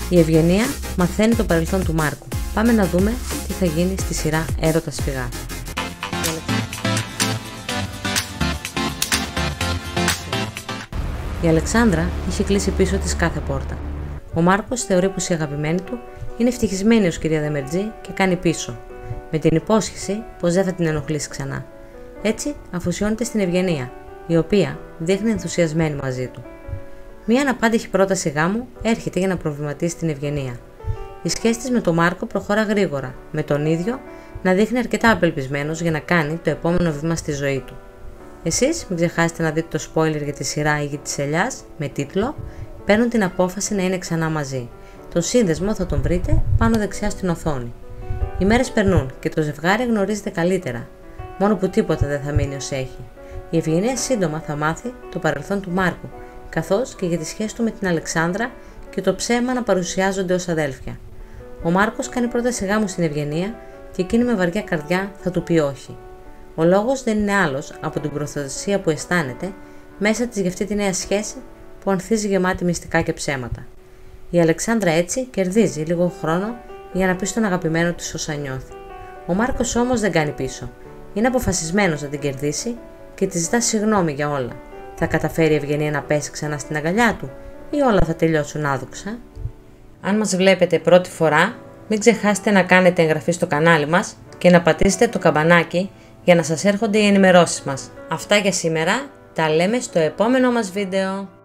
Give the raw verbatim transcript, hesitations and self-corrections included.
Η Ευγενία μαθαίνει το παρελθόν του Μάρκου. Πάμε να δούμε τι θα γίνει στη σειρά Έρωτας Σφυγάς. Η Αλεξάνδρα είχε κλείσει πίσω της κάθε πόρτα. Ο Μάρκος θεωρεί πως η αγαπημένη του είναι ευτυχισμένη ως κυρία Δεμερτζή και κάνει πίσω, με την υπόσχεση πως δεν θα την ενοχλήσει ξανά. Έτσι αφοσιώνεται στην Ευγενία, η οποία δείχνει ενθουσιασμένη μαζί του. Μία αναπάντηχη πρόταση γάμου έρχεται για να προβληματίσει την Ευγενία. Η σχέση της με τον Μάρκο προχωρά γρήγορα, με τον ίδιο να δείχνει αρκετά απελπισμένος για να κάνει το επόμενο βήμα στη ζωή του. Εσείς μην ξεχάσετε να δείτε το spoiler για τη σειρά «Η Γη της Ελιάς» με τίτλο «Παίρνουν την απόφαση να είναι ξανά μαζί». Τον σύνδεσμο θα τον βρείτε πάνω δεξιά στην οθόνη. Οι μέρες περνούν και το ζευγάρι γνωρίζεται καλύτερα, μόνο που τίποτα δεν θα μείνει ως έχει. Η Ευγενία σύντομα θα μάθει το παρελθόν του Μάρκου, καθώς και για τη σχέση του με την Αλεξάνδρα και το ψέμα να παρουσιάζονται ως αδέλφια. Ο Μάρκος κάνει πρόταση γάμου στην Ευγενία και εκείνη με βαριά καρδιά θα του πει όχι. Ο λόγος δεν είναι άλλος από την προστασία που αισθάνεται μέσα της για αυτή τη νέα σχέση που ανθίζει γεμάτη μυστικά και ψέματα. Η Αλεξάνδρα έτσι κερδίζει λίγο χρόνο για να πει στον αγαπημένο της όσα νιώθει. Ο Μάρκος όμως δεν κάνει πίσω. Είναι αποφασισμένος να την κερδίσει και τη ζητά συγγνώμη για όλα. Θα καταφέρει η Ευγενία να πέσει ξανά στην αγκαλιά του ή όλα θα τελειώσουν άδοξα? Αν μας βλέπετε πρώτη φορά, μην ξεχάσετε να κάνετε εγγραφή στο κανάλι μας και να πατήσετε το καμπανάκι για να σας έρχονται οι ενημερώσεις μας. Αυτά για σήμερα, τα λέμε στο επόμενο μας βίντεο.